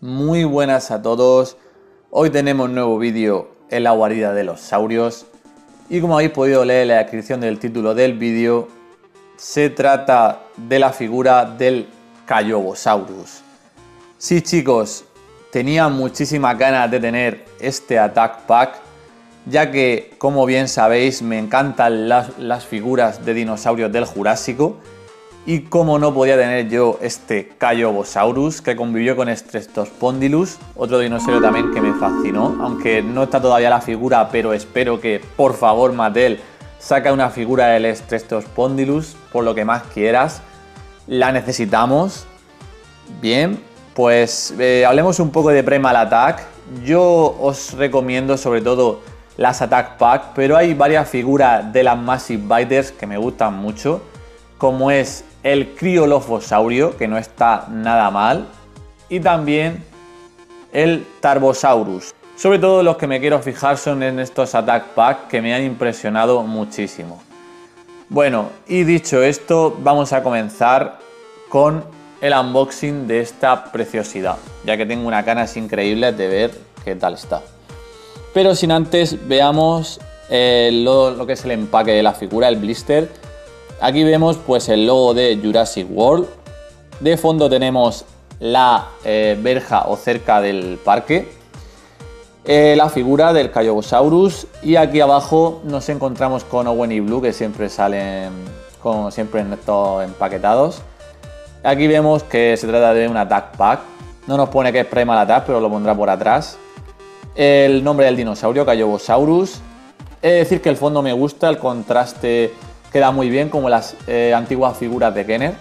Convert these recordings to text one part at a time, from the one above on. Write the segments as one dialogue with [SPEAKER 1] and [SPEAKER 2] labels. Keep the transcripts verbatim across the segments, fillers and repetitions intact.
[SPEAKER 1] Muy buenas a todos. Hoy tenemos un nuevo vídeo en la guarida de los saurios. Y como habéis podido leer en la descripción del título del vídeo, se trata de la figura del Cayobosaurus. Sí, chicos, tenía muchísimas ganas de tener este Attack Pack, ya que, como bien sabéis, me encantan las, las figuras de dinosaurios del Jurásico. Y como no podía tener yo este Cayobosaurus, que convivió con Streptospondylus, otro dinosaurio también que me fascinó, aunque no está todavía la figura, pero espero que, por favor, Mattel, saca una figura del Streptospondylus, por lo que más quieras. La necesitamos. Bien, pues eh, hablemos un poco de Primal Attack. Yo os recomiendo sobre todo las Attack Pack, pero hay varias figuras de las Massive Biters que me gustan mucho, como es el Cryolophosaurio, que no está nada mal, y también el Tarbosaurus. Sobre todo los que me quiero fijar son en estos Attack Pack, que me han impresionado muchísimo. Bueno, y dicho esto, vamos a comenzar con el unboxing de esta preciosidad, ya que tengo unas ganas increíbles de ver qué tal está. Pero sin antes veamos eh, lo, lo que es el empaque de la figura, el blister. Aquí vemos pues el logo de Jurassic World. De fondo tenemos la eh, verja o cerca del parque, eh, la figura del Cayobosaurus, y aquí abajo nos encontramos con Owen y Blue, que siempre salen como siempre en estos empaquetados. Aquí vemos que se trata de un Attack Pack. No nos pone que es Primal Attack, pero lo pondrá por atrás. El nombre del dinosaurio, Cayobosaurus. He de decir que el fondo me gusta, el contraste queda muy bien, como las eh, antiguas figuras de Kenner.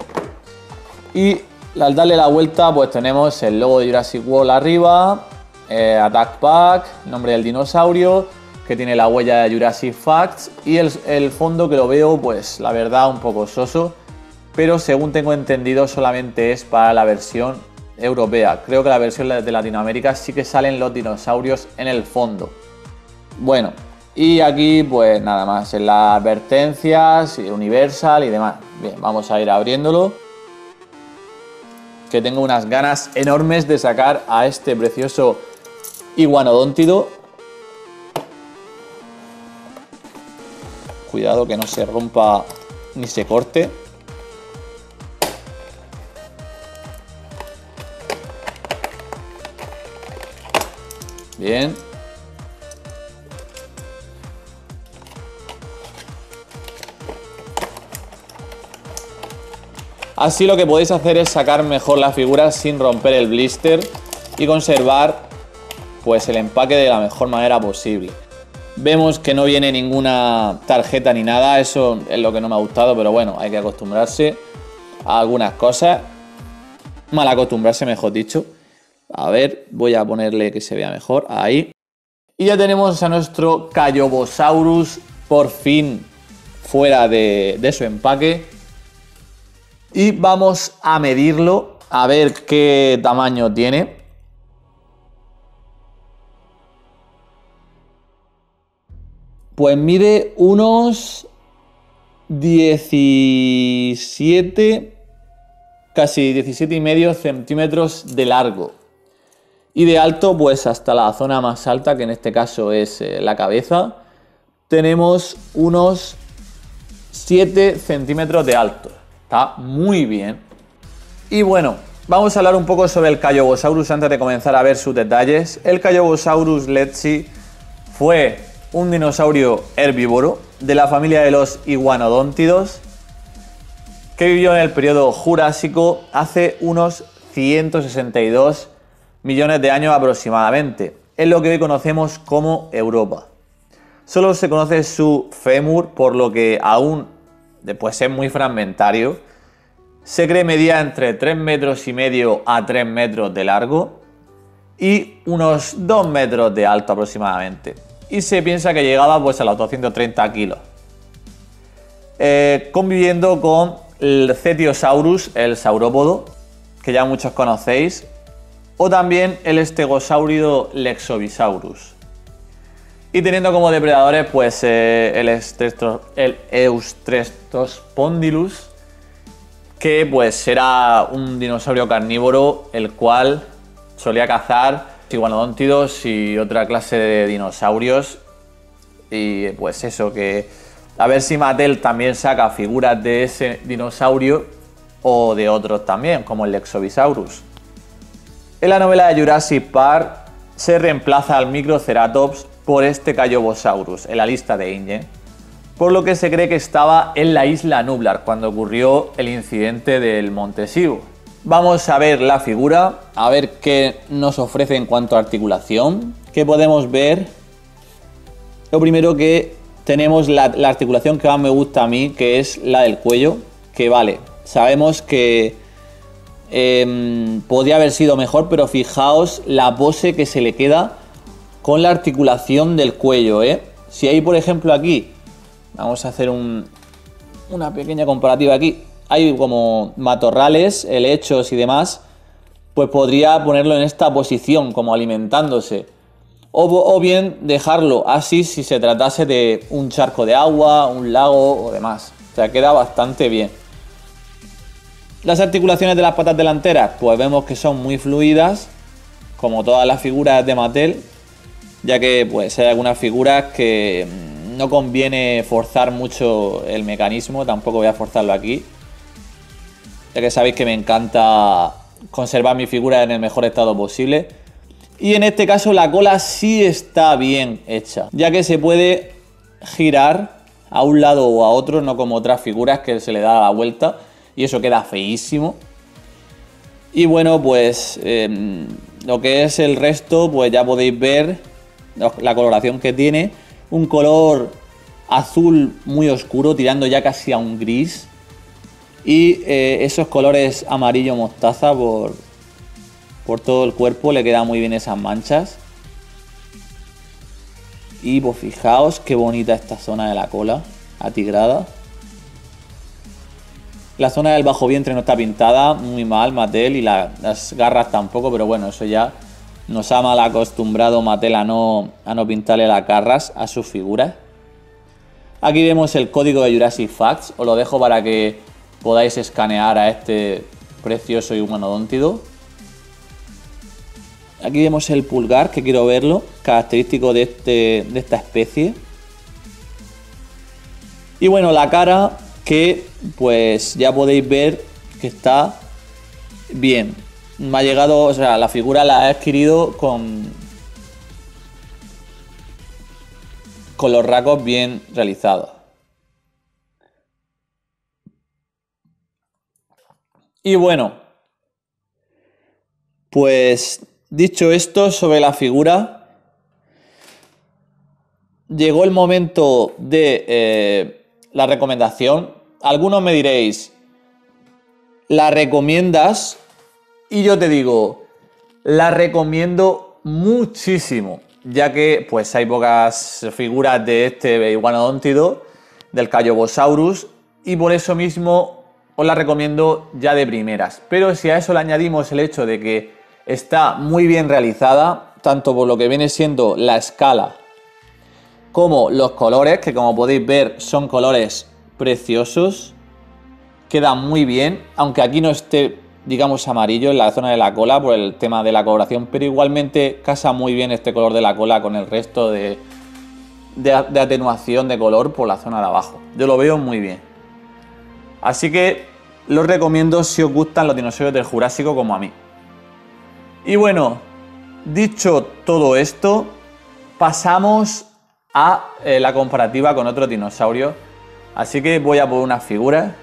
[SPEAKER 1] Y al darle la vuelta, pues tenemos el logo de Jurassic World arriba, eh, Attack Pack, nombre del dinosaurio, que tiene la huella de Jurassic Facts, y el, el fondo, que lo veo, pues la verdad, un poco soso, pero según tengo entendido solamente es para la versión europea. Creo que la versión de Latinoamérica sí que salen los dinosaurios en el fondo. Bueno, y aquí pues nada más, en las advertencias, Universal y demás. Bien, vamos a ir abriéndolo, que tengo unas ganas enormes de sacar a este precioso iguanodóntido. Cuidado que no se rompa ni se corte. Bien. Así lo que podéis hacer es sacar mejor la figura sin romper el blister y conservar pues el empaque de la mejor manera posible. Vemos que no viene ninguna tarjeta ni nada, eso es lo que no me ha gustado, pero bueno, hay que acostumbrarse a algunas cosas. Mal acostumbrarse, mejor dicho. A ver, voy a ponerle que se vea mejor, ahí. Y ya tenemos a nuestro Cayobosaurus por fin fuera de, de su empaque. Y vamos a medirlo, a ver qué tamaño tiene. Pues mide unos diecisiete, casi diecisiete y medio centímetros de largo. Y de alto, pues hasta la zona más alta, que en este caso es eh, la cabeza, tenemos unos siete centímetros de alto. Está muy bien. Y bueno, vamos a hablar un poco sobre el Cayobosaurus antes de comenzar a ver sus detalles. El Cayobosaurus letzi fue un dinosaurio herbívoro de la familia de los iguanodóntidos que vivió en el periodo Jurásico hace unos ciento sesenta y dos millones de años aproximadamente, en lo que hoy conocemos como Europa. Solo se conoce su fémur, por lo que aún después es muy fragmentario. Se cree medía entre tres metros y medio a tres metros de largo y unos dos metros de alto aproximadamente. Y se piensa que llegaba pues a los doscientos treinta kilos. Eh, conviviendo con el Cetiosaurus, el saurópodo, que ya muchos conocéis, o también el Stegosaurio Lexovisaurus. Y teniendo como depredadores pues eh, el, el Eustreptospondylus, que pues era un dinosaurio carnívoro el cual solía cazar iguanodóntidos y otra clase de dinosaurios. Y pues eso, que a ver si Mattel también saca figuras de ese dinosaurio o de otros también, como el Lexovisaurus. En la novela de Jurassic Park se reemplaza al Microceratops por este Cayobosaurus en la lista de InGen, por lo que se cree que estaba en la isla Nublar cuando ocurrió el incidente del Monte Sibu. Vamos a ver la figura, a ver qué nos ofrece en cuanto a articulación. ¿Qué podemos ver? Lo primero que tenemos la, la articulación que más me gusta a mí, que es la del cuello, que vale, sabemos que eh, podría haber sido mejor, pero fijaos la pose que se le queda con la articulación del cuello, ¿eh? Si hay, por ejemplo, aquí, vamos a hacer un, una pequeña comparativa aquí, hay como matorrales, helechos y demás, pues podría ponerlo en esta posición, como alimentándose. O, o bien dejarlo así si se tratase de un charco de agua, un lago o demás. O sea, queda bastante bien. Las articulaciones de las patas delanteras, pues vemos que son muy fluidas, como todas las figuras de Mattel, ya que pues hay algunas figuras que no conviene forzar mucho el mecanismo, tampoco voy a forzarlo aquí, ya que sabéis que me encanta conservar mi figura en el mejor estado posible. Y en este caso la cola sí está bien hecha, ya que se puede girar a un lado o a otro, no como otras figuras que se le da la vuelta y eso queda feísimo. Y bueno, pues eh, lo que es el resto, pues ya podéis ver la coloración que tiene, un color azul muy oscuro tirando ya casi a un gris y eh, esos colores amarillo mostaza por, por todo el cuerpo, le queda muy bien esas manchas. Y pues fijaos qué bonita esta zona de la cola atigrada. La zona del bajo vientre no está pintada, muy mal Mattel, y la, las garras tampoco, pero bueno, eso ya nos ha mal acostumbrado Mattel a no, a no pintarle las garras a sus figuras. Aquí vemos el código de Jurassic Facts, os lo dejo para que podáis escanear a este precioso iguanodóntido. Aquí vemos el pulgar, que quiero verlo, característico de, este, de esta especie. Y bueno, la cara, que pues ya podéis ver que está bien. Me ha llegado, o sea, la figura la he adquirido con, con los rasgos bien realizados. Y bueno, pues dicho esto sobre la figura, llegó el momento de eh, la recomendación. Algunos me diréis, ¿la recomiendas? Y yo te digo, la recomiendo muchísimo, ya que pues hay pocas figuras de este iguanodóntido, del Cayobosaurus, y por eso mismo os la recomiendo ya de primeras. Pero si a eso le añadimos el hecho de que está muy bien realizada, tanto por lo que viene siendo la escala como los colores, que como podéis ver son colores preciosos, queda muy bien, aunque aquí no esté, digamos, amarillo en la zona de la cola por el tema de la coloración, pero igualmente casa muy bien este color de la cola con el resto de, de, de atenuación de color por la zona de abajo. Yo lo veo muy bien. Así que los recomiendo si os gustan los dinosaurios del Jurásico como a mí. Y bueno, dicho todo esto, pasamos a eh, la comparativa con otros dinosaurios. Así que voy a poner unas figuras.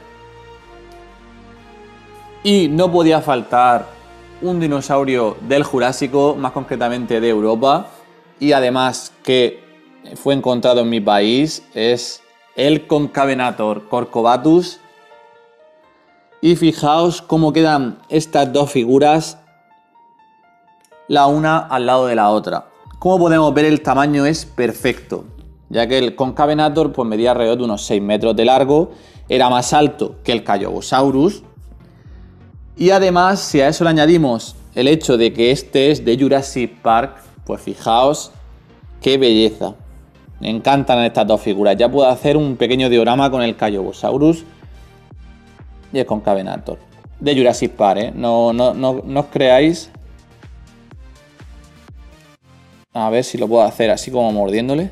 [SPEAKER 1] Y no podía faltar un dinosaurio del Jurásico, más concretamente de Europa, y además que fue encontrado en mi país, es el Concavenator Corcovatus. Y fijaos cómo quedan estas dos figuras, la una al lado de la otra. Como podemos ver, el tamaño es perfecto, ya que el Concavenator pues medía alrededor de unos seis metros de largo, era más alto que el Cayobosaurus. Y además, si a eso le añadimos el hecho de que este es de Jurassic Park, pues fijaos qué belleza. Me encantan estas dos figuras. Ya puedo hacer un pequeño diorama con el Cayobosaurus y el Concavenator. De Jurassic Park, ¿eh? No, no, no, no os creáis A ver si lo puedo hacer así como mordiéndole.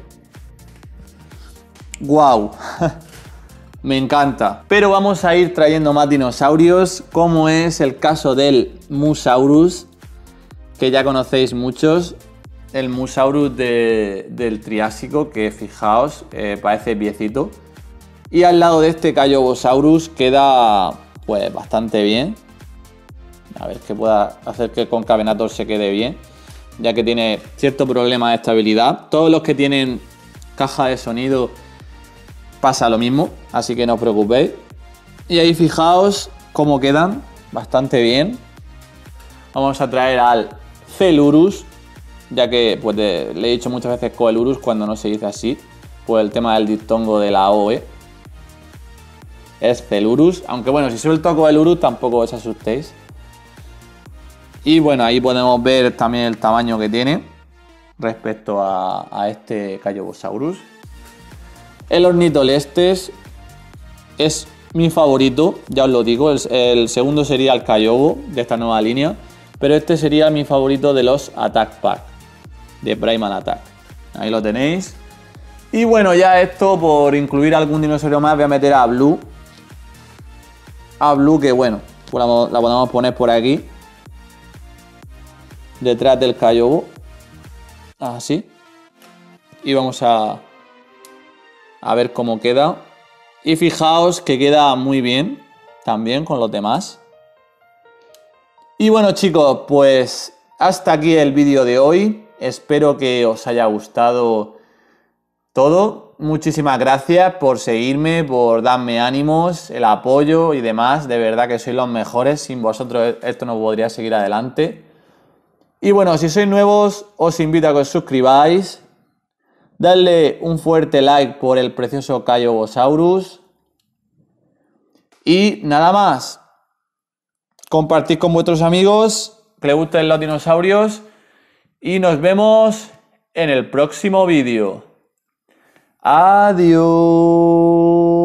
[SPEAKER 1] ¡Guau! Me encanta. Pero vamos a ir trayendo más dinosaurios, como es el caso del Musaurus, que ya conocéis muchos. El Musaurus de, del Triásico, que fijaos, eh, parece viejito. Y al lado de este Cayobosaurus queda pues bastante bien. A ver que pueda hacer que el Concavenator se quede bien, ya que tiene cierto problema de estabilidad. Todos los que tienen caja de sonido pasa lo mismo, así que no os preocupéis. Y ahí fijaos cómo quedan, bastante bien. Vamos a traer al Coelurus, ya que pues de, le he dicho muchas veces Coelurus cuando no se dice así, por el tema del diptongo de la O E. Es Coelurus, aunque bueno, si suelto Coelurus tampoco os asustéis. Y bueno, ahí podemos ver también el tamaño que tiene respecto a, a este Cayobosaurus. El Ornitolestes es mi favorito, ya os lo digo. El, el segundo sería el Cayobo de esta nueva línea, pero este sería mi favorito de los Attack Pack, de Primal Attack. Ahí lo tenéis. Y bueno, ya esto, por incluir algún dinosaurio más, voy a meter a Blue. A Blue, que bueno, pues la, la podemos poner por aquí, detrás del Cayobo, así. Y vamos a, a ver cómo queda. Y fijaos que queda muy bien también con los demás. Y bueno, chicos, pues hasta aquí el vídeo de hoy. Espero que os haya gustado todo. Muchísimas gracias por seguirme, por darme ánimos, el apoyo y demás. De verdad que sois los mejores. Sin vosotros esto no podría seguir adelante. Y bueno, si sois nuevos, os invito a que os suscribáis. Dadle un fuerte like por el precioso Cayobosaurus. Y nada más. Compartid con vuestros amigos que les gusten los dinosaurios. Y nos vemos en el próximo vídeo. Adiós.